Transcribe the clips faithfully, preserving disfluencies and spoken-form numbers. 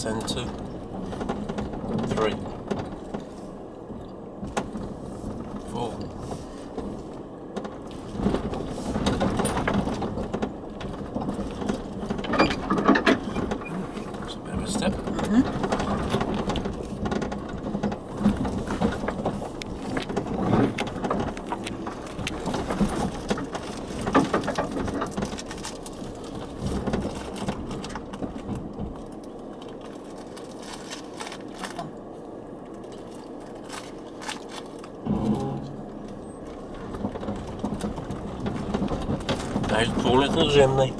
Then two, three, four. That's a bit of a step. Mm-hmm. Now he's pulling it to the chimney.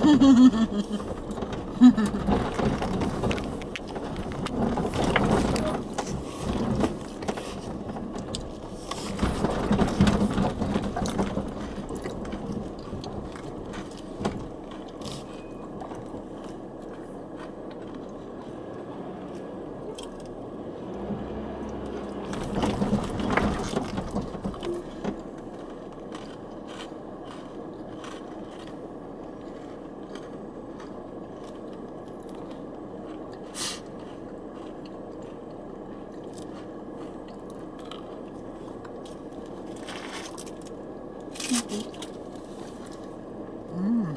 Mm.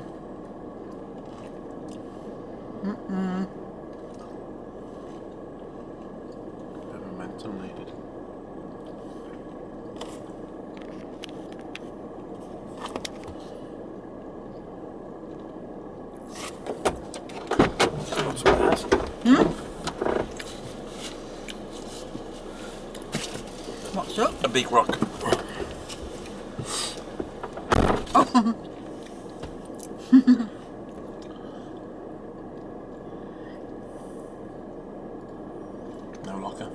Mm-mm. Bit of momentum needed. What's that? Hmm? What's up? A big rock. Oh. No locker.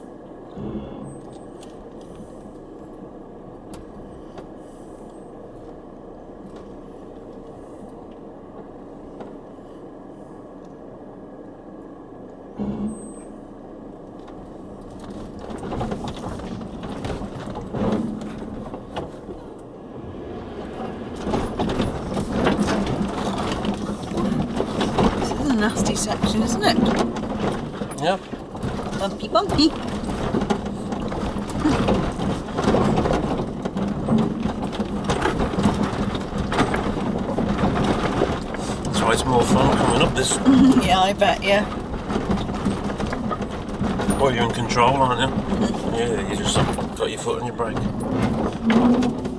This is a nasty section, isn't it? Yep. Bumpy, bumpy. That's why it's more fun coming up this. Yeah, I bet, yeah. Well, you're in control, aren't you? Yeah, you just got your foot on your brake.